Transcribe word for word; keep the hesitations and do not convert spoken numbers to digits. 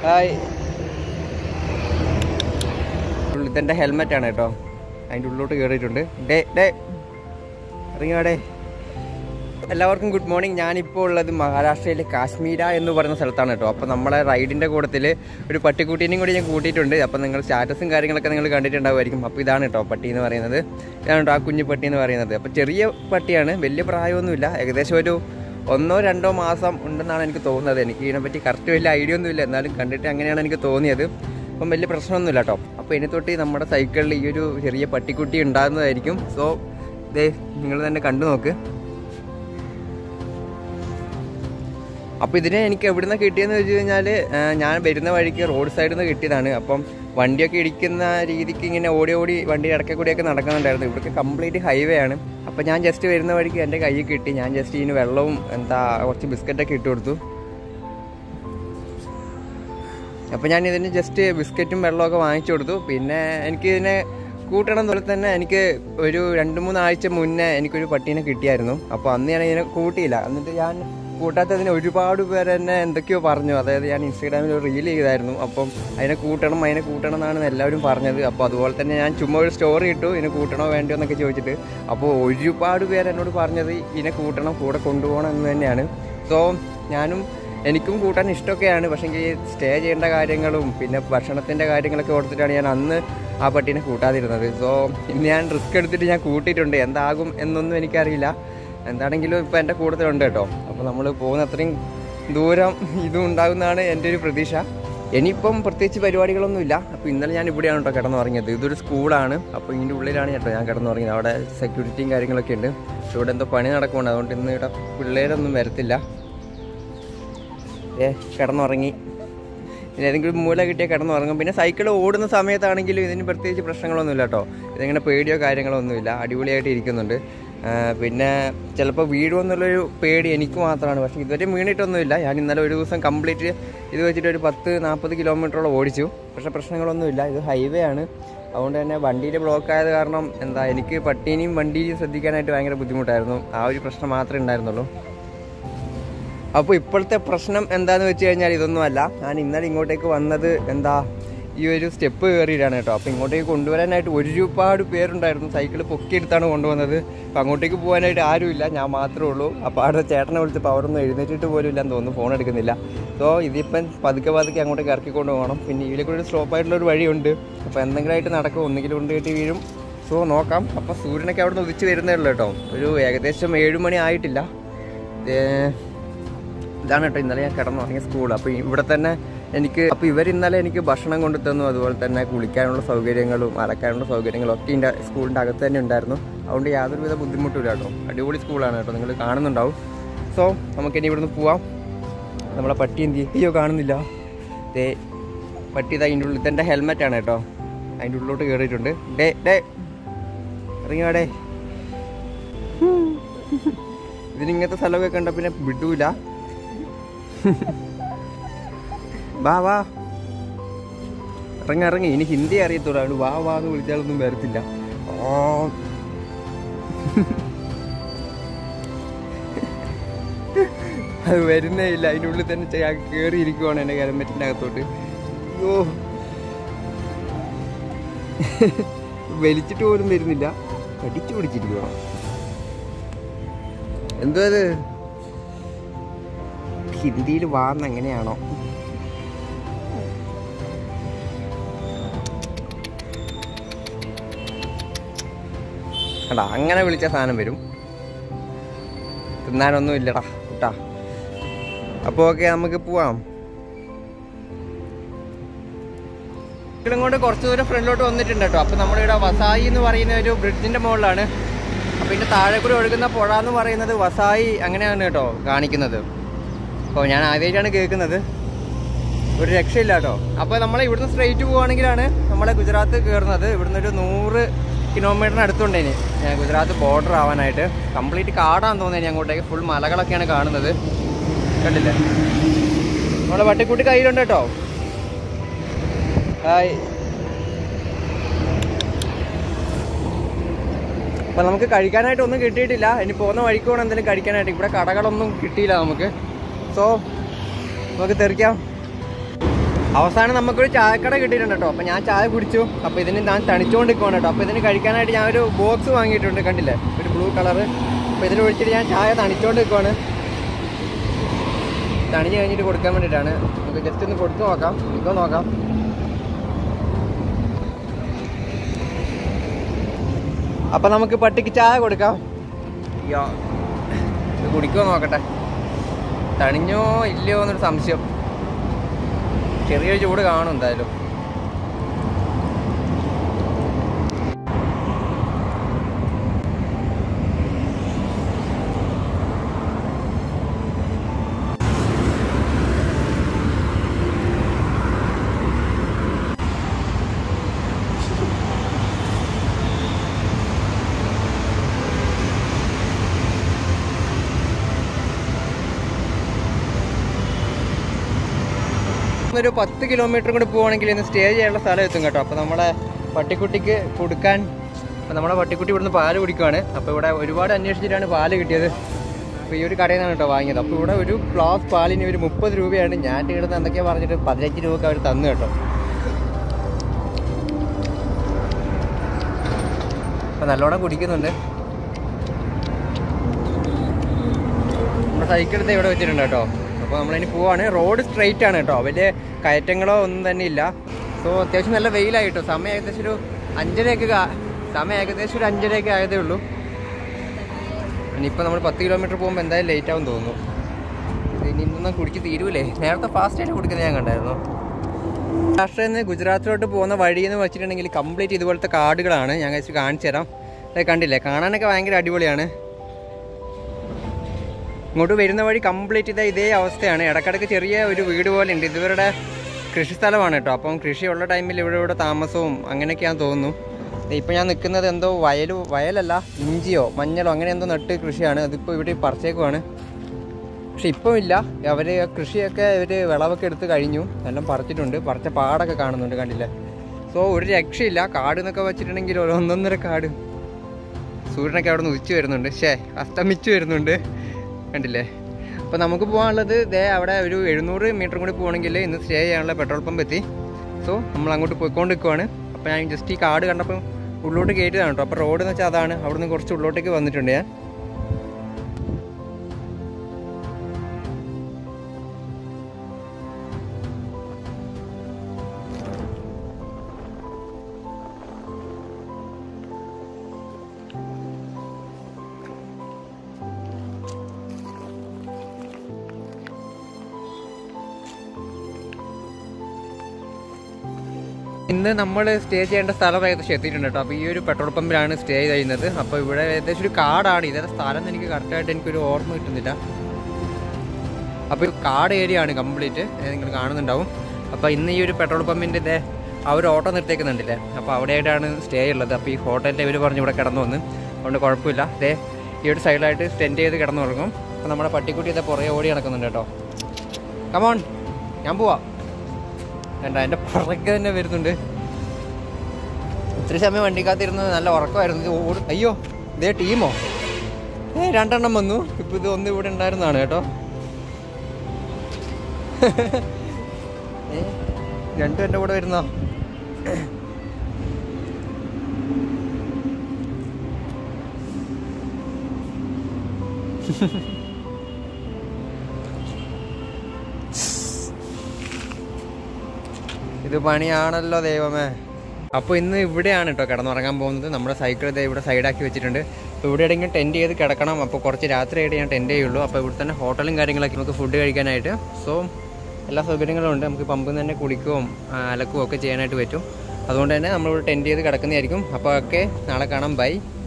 Hi. ഇതെൻ്റെ ഹെൽമെറ്റാണ് കേട്ടോ, അതിൻ്റെ ഉള്ളിലോട്ട് കയറിയിട്ടുണ്ട്. ഡേ ഡേ ഇറങ്ങിയാടേ. എല്ലാവർക്കും ഗുഡ് മോർണിംഗ്. ഞാനിപ്പോൾ ഉള്ളത് മഹാരാഷ്ട്രയിലെ കാശ്മീര എന്ന് പറയുന്ന സ്ഥലത്താണ് കേട്ടോ. അപ്പോൾ നമ്മളെ റൈഡിൻ്റെ കൂട്ടത്തിൽ ഒരു പട്ടിക്കുട്ടീനെയും കൂടി ഞാൻ കൂട്ടിയിട്ടുണ്ട്. അപ്പോൾ നിങ്ങൾ സ്റ്റാറ്റസും കാര്യങ്ങളൊക്കെ നിങ്ങൾ കണ്ടിട്ടുണ്ടാവുമായിരിക്കും. അപ്പോൾ ഇതാണ് കേട്ടോ പട്ടി എന്ന് പറയുന്നത്. ഇതാണ് കേട്ടോ ആ കുഞ്ഞു പട്ടി എന്ന് പറയുന്നത്. അപ്പോൾ ചെറിയ പട്ടിയാണ്, വലിയ പ്രായമൊന്നുമില്ല. ഏകദേശം ഒരു ഒന്നോ രണ്ടോ മാസം ഉണ്ടെന്നാണ് എനിക്ക് തോന്നുന്നത്. എനിക്ക് ഇതിനെപ്പറ്റി കറക്റ്റ് വലിയ ഐഡിയ ഒന്നുമില്ല, എന്നാലും കണ്ടിട്ട് അങ്ങനെയാണ് എനിക്ക് തോന്നിയത്. അപ്പം വലിയ പ്രശ്നമൊന്നുമില്ല കേട്ടോ. അപ്പോൾ ഇനി തൊട്ട് നമ്മുടെ സൈക്കിളിൽ ഈ ഒരു ചെറിയ പട്ടിക്കുട്ടി ഉണ്ടാകുന്നതായിരിക്കും. സോ ദേ നിങ്ങൾ തന്നെ കണ്ടു നോക്ക്. അപ്പോൾ ഇതിനെ എനിക്ക് എവിടെ നിന്ന് കിട്ടിയെന്ന് വെച്ച് കഴിഞ്ഞാൽ ഞാൻ വരുന്ന വഴിക്ക് റോഡ് സൈഡിൽ നിന്ന് കിട്ടിയതാണ്. അപ്പം വണ്ടിയൊക്കെ ഇടിക്കുന്ന രീതിക്ക് ഇങ്ങനെ ഓടി ഓടി വണ്ടി ഇടയ്ക്ക് കൂടിയൊക്കെ നടക്കുന്നുണ്ടായിരുന്നു. ഇവിടേക്ക് കംപ്ലീറ്റ് ഹൈവേ ആണ്. അപ്പോൾ ഞാൻ ജസ്റ്റ് വരുന്ന വഴിക്ക് എൻ്റെ കയ്യിൽ കിട്ടി. ഞാൻ ജസ്റ്റ് ഇതിന് വെള്ളവും എന്താ കുറച്ച് ബിസ്ക്കറ്റൊക്കെ ഇട്ട് കൊടുത്തു. അപ്പോൾ ഞാൻ ഇതിന് ജസ്റ്റ് ബിസ്ക്കറ്റും വെള്ളമൊക്കെ വാങ്ങിച്ചു കൊടുത്തു. പിന്നെ എനിക്ക് ഇതിനെ കൂട്ടണം പോലെ തന്നെ എനിക്ക് ഒരു രണ്ട് മൂന്നാഴ്ച മുന്നേ എനിക്കൊരു പട്ടീനെ കിട്ടിയായിരുന്നു. അപ്പോൾ അന്ന് ഞാൻ ഇതിനെ കൂട്ടിയില്ല. എന്നിട്ട് ഞാൻ കൂട്ടാത്തതിന് ഒരുപാട് പേര് എന്നെ എന്തൊക്കെയോ പറഞ്ഞു. അതായത് ഞാൻ ഇൻസ്റ്റാഗ്രാമിൽ ഒരു റീൽ ചെയ്തായിരുന്നു. അപ്പം അതിനെ കൂട്ടണം അതിനെ കൂട്ടണം എന്നാണ് എല്ലാവരും പറഞ്ഞത്. അപ്പോൾ അതുപോലെ തന്നെ ഞാൻ ചുമ്മാ ഒരു സ്റ്റോറി ഇട്ടു, ഇതിനെ കൂട്ടണോ വേണ്ടോ എന്നൊക്കെ ചോദിച്ചിട്ട്. അപ്പോൾ ഒരുപാട് പേര് എന്നോട് പറഞ്ഞത് ഇതിനെ കൂട്ടണം, കൂടെ കൊണ്ടുപോകണം എന്ന് തന്നെയാണ്. സോ ഞാനും എനിക്കും കൂട്ടാൻ ഇഷ്ടമൊക്കെയാണ്. പക്ഷേങ്കിൽ സ്റ്റേ ചെയ്യേണ്ട കാര്യങ്ങളും പിന്നെ ഭക്ഷണത്തിൻ്റെ കാര്യങ്ങളൊക്കെ ഓർത്തിട്ടാണ് ഞാൻ അന്ന് ആ പട്ടീനെ കൂട്ടാതിരുന്നത്. സോ ഇന്ന് ഞാൻ റിസ്ക് എടുത്തിട്ട് ഞാൻ കൂട്ടിയിട്ടുണ്ട്. എന്താകും എന്നൊന്നും എനിക്കറിയില്ല. എന്താണെങ്കിലും ഇപ്പോൾ എൻ്റെ കൂട്ടത്തിലുണ്ട് കേട്ടോ. അപ്പോൾ നമ്മൾ പോകുന്ന അത്രയും ദൂരം ഇതും ഉണ്ടാകുന്നതാണ് എൻ്റെ ഒരു പ്രതീക്ഷ. ഇനിയിപ്പം പ്രത്യേകിച്ച് പരിപാടികളൊന്നുമില്ല. അപ്പോൾ ഇന്നലെ ഞാൻ ഇവിടെയാണ് കേട്ടോ കിടന്നുറങ്ങിയത്. ഇതൊരു സ്കൂളാണ്. അപ്പോൾ ഇതിൻ്റെ ഉള്ളിലാണ് കേട്ടോ ഞാൻ കിടന്നുറങ്ങിയത്. അവിടെ സെക്യൂരിറ്റിയും കാര്യങ്ങളൊക്കെ ഉണ്ട്. പക്ഷേ ഇവിടെ എന്തോ പണി നടക്കുന്നുണ്ട്. അതുകൊണ്ട് ഇന്ന് ഇവിടെ പിള്ളേരൊന്നും വരത്തില്ല. ഏ കിടന്നുറങ്ങി. പിന്നെ ഏതെങ്കിലും മൂല കിട്ടിയാൽ കിടന്നുറങ്ങും. പിന്നെ സൈക്കിൾ ഓടുന്ന സമയത്താണെങ്കിലും ഇതിന് പ്രത്യേകിച്ച് പ്രശ്നങ്ങളൊന്നുമില്ല കേട്ടോ. ഇതിങ്ങനെ പേടിയോ കാര്യങ്ങളോ ഒന്നുമില്ല, അടിപൊളിയായിട്ട് ഇരിക്കുന്നുണ്ട്. പിന്നെ ചിലപ്പോൾ വീഴുമെന്നുള്ളൊരു പേടി എനിക്ക് മാത്രമാണ്. പക്ഷേ ഇതുവരെ വീണിട്ടൊന്നുമില്ല. ഞാൻ ഇന്നലെ ഒരു ദിവസം കംപ്ലീറ്റ് ഇത് വെച്ചിട്ട് ഒരു പത്ത് നാൽപ്പത് കിലോമീറ്ററോളം ഓടിച്ചു. പക്ഷേ പ്രശ്നങ്ങളൊന്നുമില്ല. ഇത് ഹൈവേ ആണ്. അതുകൊണ്ട് തന്നെ വണ്ടിയിൽ ബ്ലോക്ക് ആയത് കാരണം എന്താ എനിക്ക് പട്ടീനെയും വണ്ടിയും ശ്രദ്ധിക്കാനായിട്ട് ഭയങ്കര ബുദ്ധിമുട്ടായിരുന്നു. ആ ഒരു പ്രശ്നം മാത്രമേ ഉണ്ടായിരുന്നുള്ളൂ. അപ്പോൾ ഇപ്പോഴത്തെ പ്രശ്നം എന്താണെന്ന് വെച്ച് കഴിഞ്ഞാൽ ഇതൊന്നുമല്ല. ഞാൻ ഇന്നലെ ഇങ്ങോട്ടേക്ക് വന്നത് എന്താ ഈ ഒരു സ്റ്റെപ്പ് കയറിയിട്ടാണ് കേട്ടോ. അപ്പോൾ ഇങ്ങോട്ടേക്ക് കൊണ്ടുവരാനായിട്ട് ഒരുപാട് പേരുണ്ടായിരുന്നു. സൈക്കിൾ പൊക്കിയെടുത്താണ് കൊണ്ടുവന്നത്. അപ്പോൾ അങ്ങോട്ടേക്ക് പോകാനായിട്ട് ആരുമില്ല, ഞാൻ മാത്രമേ ഉള്ളൂ. അപ്പോൾ അവിടെ ചേട്ടനെ വിളിച്ചപ്പോൾ അവരൊന്നും എഴുന്നേറ്റിട്ട് പോലും ഇല്ലെന്ന് തോന്നുന്നു, ഫോൺ എടുക്കുന്നില്ല. സോ ഇതിപ്പം പതുക്കെ പതുക്കെ അങ്ങോട്ടേക്ക് ഇറക്കിക്കൊണ്ട് പോകണം. പിന്നെ ഇതിലേക്ക് ഒരു സ്റ്റോപ്പായിട്ടുള്ളൊരു വഴിയുണ്ട്. അപ്പോൾ എന്തെങ്കിലും ആയിട്ട് നടക്കും, ഒന്നുകിൽ കൊണ്ട് കെട്ടി വീഴും. സോ നോക്കാം. അപ്പോൾ സൂര്യനൊക്കെ അവിടെ നിന്ന് ഉദിച്ച് വരുന്നേ ഉള്ളൂ കേട്ടോ. ഒരു ഏകദേശം ഏഴുമണി ആയിട്ടില്ല. ഇതാണ് കേട്ടോ ഇന്നലെ ഞാൻ കിടന്നുറങ്ങിയ സ്കൂൾ. അപ്പോൾ ഇവിടെ തന്നെ എനിക്ക് അപ്പോൾ ഇവർ ഇന്നലെ എനിക്ക് ഭക്ഷണം കൊണ്ടു തന്നു. അതുപോലെ തന്നെ കുളിക്കാനുള്ള സൗകര്യങ്ങളും അലക്കാനുള്ള സൗകര്യങ്ങളും ഒക്കെ ഇതിൻ്റെ സ്കൂളിൻ്റെ അകത്ത് തന്നെ ഉണ്ടായിരുന്നു. അതുകൊണ്ട് യാതൊരുവിധ ബുദ്ധിമുട്ടില്ല കേട്ടോ. അടിപൊളി സ്കൂളാണ് കേട്ടോ, നിങ്ങൾ കാണുന്നുണ്ടാവും. സോ നമുക്കിനി ഇവിടുന്ന് പോവാം. നമ്മളെ പട്ടി എന്ത് അയ്യോ കാണുന്നില്ല. ദേ പട്ടി ഇതാ അതിൻ്റെ ഉള്ളിൽ. ഇതെൻ്റെ ഹെൽമെറ്റാണ് കേട്ടോ, അതിൻ്റെ ഉള്ളിലോട്ട് കയറിയിട്ടുണ്ട്. ഡേ ഡേ ഇറങ്ങിയാടേ. ഇതിനിങ്ങനത്തെ സ്ഥലമൊക്കെ കണ്ട പിന്നെ വിടൂല. വാ വാ ഇറങ്ങി ഇറങ്ങി. ഇനി ഹിന്ദി അറിയത്തുള്ളൂ, അതുകൊണ്ട് വാ വാ എന്ന് വിളിച്ചാലൊന്നും വരത്തില്ല. ഓ അത് വരുന്നേ ഇല്ല. അതിൻ്റെ ഉള്ളിൽ തന്നെ കയറിയിരിക്കുവാണ് എൻ്റെ ഹെൽമെറ്റിൻ്റെ അകത്തോട്ട്. അയ്യോ വലിച്ചിട്ട് പോലും വരുന്നില്ല, കടിച്ചു പിടിച്ചിരിക്കണം. എന്തോ അത് ഹിന്ദിയിൽ വാന്ന് എങ്ങനെയാണോ. എടാ അങ്ങനെ വിളിച്ച സാധനം വരും, തിന്നാനൊന്നും ഇല്ലടാ കേട്ടാ. അപ്പോൾ ഓക്കെ നമുക്ക് പോവാം. ഇങ്ങോട്ട് കുറച്ച് ദൂരം ഫ്രണ്ടിലോട്ട് വന്നിട്ടുണ്ട് കേട്ടോ. അപ്പോൾ നമ്മളിവിടെ വസായി എന്ന് പറയുന്ന ഒരു ബ്രിഡ്ജിൻ്റെ മുകളിലാണ്. അപ്പോൾ ഇതിൻ്റെ താഴെ കൂടി ഒഴുകുന്ന പുഴ എന്ന് പറയുന്നത് വസായി അങ്ങനെയാണ് കേട്ടോ കാണിക്കുന്നത്. അപ്പോൾ ഞാൻ ആദ്യമായിട്ടാണ് കേൾക്കുന്നത്, ഒരു രക്ഷയില്ല കേട്ടോ. അപ്പോൾ നമ്മൾ ഇവിടുന്ന് സ്ട്രെയിറ്റ് പോവുകയാണെങ്കിലാണ് നമ്മളെ ഗുജറാത്ത് കയറുന്നത്. ഇവിടുന്ന് ഒരു നൂറ് കിലോമീറ്ററിന് അടുത്തുണ്ടേന് ഗുജറാത്ത് ബോർഡർ ആവാനായിട്ട്. കംപ്ലീറ്റ് കാടാന്ന് തോന്നുന്നത്. അങ്ങോട്ടേക്ക് ഫുൾ മലകളൊക്കെയാണ് കാണുന്നത്, കണ്ടില്ലേ. നമ്മളെ വട്ടിക്കുട്ടി കയ്യിലുണ്ട് കേട്ടോ. ഹായ്. അപ്പം നമുക്ക് കഴിക്കാനായിട്ടൊന്നും കിട്ടിയിട്ടില്ല. ഇനി പോകുന്ന വഴിക്ക് വേണം എന്തെങ്കിലും കഴിക്കാനായിട്ട്. ഇവിടെ കടകളൊന്നും കിട്ടിയില്ല നമുക്ക്. സോ നമുക്ക് തെറിക്കാം. അവസാനം നമുക്കൊരു ചായക്കട കിട്ടിയിട്ടുണ്ട് കേട്ടോ. അപ്പോൾ ഞാൻ ചായ കുടിച്ചു. അപ്പോൾ ഇതിന് ഞാൻ തണിച്ചുകൊണ്ട് നിൽക്കുകയാണ് കേട്ടോ. അപ്പോൾ ഇതിന് കഴിക്കാനായിട്ട് ഞാനൊരു ബോക്സ് വാങ്ങിയിട്ടുണ്ട്, കണ്ടില്ലേ, ഒരു ബ്ലൂ കളറ്. അപ്പോൾ ഇതിൽ ഒഴിച്ചിട്ട് ഞാൻ ചായ തണിച്ചുകൊണ്ട് നിൽക്കുകയാണ്. തണിഞ്ഞ് കഴിഞ്ഞിട്ട് കൊടുക്കാൻ വേണ്ടിയിട്ടാണ്. നമുക്ക് ജസ്റ്റ് ഒന്ന് കൊടുത്തു നോക്കാം, നിൽക്കോ നോക്കാം. അപ്പം നമുക്ക് പട്ടിക്ക് ചായ കൊടുക്കാം. യോ ഇത് കുടിക്കുമോ നോക്കട്ടെ, തണിഞ്ഞോ ഇല്ലയോ എന്നൊരു സംശയം. ചെറിയൊരു ചൂട് കാണും എന്തായാലും. ഒരു പത്ത് കിലോമീറ്റർ കൂടി പോവുകയാണെങ്കിൽ ഇന്ന് സ്റ്റേ ചെയ്യാനുള്ള സ്ഥലം എത്തും കേട്ടോ. അപ്പോൾ നമ്മളെ പട്ടിക്കുട്ടിക്ക് കൊടുക്കാൻ, അപ്പോൾ നമ്മുടെ പട്ടിക്കുട്ടി ഇവിടുന്ന് പാല് കുടിക്കുകയാണ്. അപ്പോൾ ഇവിടെ ഒരുപാട് അന്വേഷിച്ചിട്ടാണ് പാല് കിട്ടിയത്. അപ്പോൾ ഈ ഒരു കടയിൽ നിന്നാണ് കേട്ടോ വാങ്ങിയത്. അപ്പോൾ ഇവിടെ ഒരു ഗ്ലാസ് പാലിന് ഒരു മുപ്പത് രൂപയാണ്. ഞാൻ ഇവിടുന്ന് എന്തൊക്കെയാണ് പറഞ്ഞിട്ട് പതിനഞ്ച് രൂപയ്ക്ക് അവർ തന്നു കേട്ടോ. അപ്പോൾ നല്ലോണം കുടിക്കുന്നുണ്ട്. നമ്മുടെ സൈക്കിളത്തെ ഇവിടെ വെച്ചിട്ടുണ്ട് കേട്ടോ. അപ്പോൾ നമ്മളതിന് പോവാണ്. റോഡ് സ്ട്രെയിറ്റ് ആണ് കേട്ടോ, വലിയ കയറ്റങ്ങളോ ഒന്നും തന്നെ ഇല്ല. സോ അത്യാവശ്യം നല്ല വെയിലായിട്ടോ. സമയം ഏകദേശം ഒരു അഞ്ചരയൊക്കെ സമയം ഏകദേശം ഒരു അഞ്ചരയൊക്കെ ആയതേ ഉള്ളൂ. ഇനിയിപ്പോൾ നമ്മൾ പത്ത് കിലോമീറ്റർ പോകുമ്പോൾ എന്തായാലും ലേറ്റ് ആവും തോന്നുന്നു. ഇനി ഇന്നൊന്നും കുടിക്ക് തീരൂലേ. നേരത്തെ ഫാസ്റ്റായിട്ട് കുടിക്കുന്നത് ഞാൻ കണ്ടായിരുന്നു. മഹാരാഷ്ട്രയിൽ നിന്ന് ഗുജറാത്തിലോട്ട് പോകുന്ന വഴി എന്ന് വെച്ചിട്ടുണ്ടെങ്കിൽ കംപ്ലീറ്റ് ഇതുപോലത്തെ കാടുകളാണ്. ഞാൻ കഴിച്ച് കാണിച്ചു തരാം. അത് കണ്ടില്ലേ, കാണാനൊക്കെ ഭയങ്കര അടിപൊളിയാണ്. ഇങ്ങോട്ട് വരുന്ന വഴി കംപ്ലീറ്റ് ഇതാ ഇതേ അവസ്ഥയാണ്. ഇടക്കിടക്ക് ചെറിയ ഒരു വീട് പോലെ ഉണ്ട്. ഇവരുടെ കൃഷി സ്ഥലമാണ് കേട്ടോ. അപ്പം കൃഷിയുള്ള ടൈമിൽ ഇവിടെ ഇവിടെ താമസവും അങ്ങനെയൊക്കെയാണെന്ന് തോന്നുന്നു. ഇപ്പം ഞാൻ നിൽക്കുന്നത് എന്തോ വയൽ വയലല്ല ഇഞ്ചിയോ മഞ്ഞളോ അങ്ങനെ എന്തോ നട്ട് കൃഷിയാണ്. അതിപ്പോൾ ഇവിടെ പറിച്ചേക്കുവാണ്. പക്ഷെ ഇപ്പം ഇല്ല. അവർ കൃഷിയൊക്കെ ഇവർ വിളവൊക്കെ എടുത്ത് കഴിഞ്ഞു, എല്ലാം പറിച്ചിട്ടുണ്ട്. പറിച്ച പാടൊക്കെ കാണുന്നുണ്ട്, കണ്ടില്ലേ. സോ ഒരു രക്ഷയില്ല. കാട് എന്നൊക്കെ വെച്ചിട്ടുണ്ടെങ്കിൽ ഒരു ഒന്നൊന്നര കാട്. സൂര്യനൊക്കെ അവിടെ നിന്ന് ഉദിച്ചു വരുന്നുണ്ട്, ശേ അസ്തമിച്ചു വരുന്നുണ്ട്, കണ്ടില്ലേ. അപ്പോൾ നമുക്ക് പോകാനുള്ളത് ദേ അവിടെ ഒരു എഴുന്നൂറ് മീറ്റർ കൂടി പോകണമെങ്കിൽ ഇന്ന് സ്റ്റേ ചെയ്യാനുള്ള പെട്രോൾ പമ്പ് എത്തി. സോ നമ്മൾ അങ്ങോട്ട് പോയിക്കൊണ്ട് നിൽക്കുവാണ്. അപ്പോൾ ഞാൻ ജസ്റ്റ് ഈ കാട് കണ്ടപ്പോൾ ഉള്ളോട്ട് കയറ്റിയതാണ് കേട്ടോ. അപ്പോൾ റോഡ് എന്ന് വെച്ചാൽ അതാണ്. അവിടെ നിന്ന് കുറച്ച് ഉള്ളോട്ടേക്ക് വന്നിട്ടുണ്ട് ഞാൻ. ഇന്ന് നമ്മൾ സ്റ്റേ ചെയ്യേണ്ട സ്ഥലം ഏകദേശം എത്തിയിട്ടുണ്ട് കേട്ടോ. അപ്പോൾ ഈ ഒരു പെട്രോൾ പമ്പിലാണ് സ്റ്റേ ചെയ്യുന്നത്. അപ്പോൾ ഇവിടെ ഏകദേശം ഒരു കാടാണ്. ഇതേ സ്ഥലം എനിക്ക് കറക്റ്റായിട്ട് എനിക്കൊരു ഓർമ്മ കിട്ടുന്നില്ല. അപ്പോൾ കാട് ഏരിയ ആണ് കംപ്ലീറ്റ്, നിങ്ങൾ കാണുന്നുണ്ടാവും. അപ്പോൾ ഇന്ന് ഈ ഒരു പെട്രോൾ പമ്പിൻ്റെ ഇതേ ആ ഒരു ഓട്ടോ നിർത്തിയേക്കുന്നുണ്ടല്ലേ, അപ്പോൾ അവിടെയായിട്ടാണ് സ്റ്റേ ഉള്ളത്. അപ്പോൾ ഈ ഹോട്ടലിൻ്റെ ഇവർ പറഞ്ഞ് ഇവിടെ കിടന്നു വന്ന്, അതുകൊണ്ട് കുഴപ്പമില്ല. അതേ ഈ ഒരു സൈഡിലായിട്ട് സ്റ്റെൻഡ് ചെയ്ത് കിടന്നു തുടങ്ങും. അപ്പോൾ നമ്മുടെ പട്ടിക്കുട്ടി ഇതേ പുറകെ ഓടി നടക്കുന്നുണ്ട് കേട്ടോ. കമോൺ, ഞാൻ പോവാം. വേണ്ട, എൻ്റെ പുറകെ തന്നെ വരുന്നുണ്ട്. ഇത്രയും സമയം വണ്ടിക്കകത്തിരുന്നത് നല്ല ഉറക്കമായിരുന്നു. ഇത് ഓടും. അയ്യോ, ഇതേ ടീമോ? ഏ രണ്ടെണ്ണം വന്നു. ഇപ്പം ഇത് ഒന്ന് ഇവിടെ ഉണ്ടായിരുന്നതാണ് കേട്ടോ. ഏ രണ്ടും എൻ്റെ കൂടെ വരുന്നോ? ഇത് പണിയാണല്ലോ ദൈവമേ. അപ്പോൾ ഇന്ന് ഇവിടെയാണ് കേട്ടോ കിടന്നുറങ്ങാൻ പോകുന്നത്. നമ്മുടെ സൈക്കിൾ ഇതേ ഇവിടെ സൈഡാക്കി വെച്ചിട്ടുണ്ട്. അപ്പോൾ ഇവിടെ എവിടെയെങ്കിലും ടെൻറ്റ് ചെയ്ത് കിടക്കണം. അപ്പോൾ കുറച്ച് രാത്രിയായിട്ട് ഞാൻ ടെൻറ്റ് ചെയ്യുള്ളൂ. അപ്പോൾ ഇവിടെ തന്നെ ഹോട്ടലും കാര്യങ്ങളൊക്കെ നമുക്ക് ഫുഡ് കഴിക്കാനായിട്ട്. സോ എല്ലാ സൗകര്യങ്ങളും ഉണ്ട്. നമുക്ക് പമ്പിൽ നിന്ന് തന്നെ കുളിക്കുകയും അലക്കുകയും ഒക്കെ ചെയ്യാനായിട്ട് പറ്റും. അതുകൊണ്ട് തന്നെ നമ്മളിവിടെ ടെൻറ്റ് ചെയ്ത് കിടക്കുന്നതായിരിക്കും. അപ്പോൾ ഒക്കെ നാളെ കാണാം. ബൈ.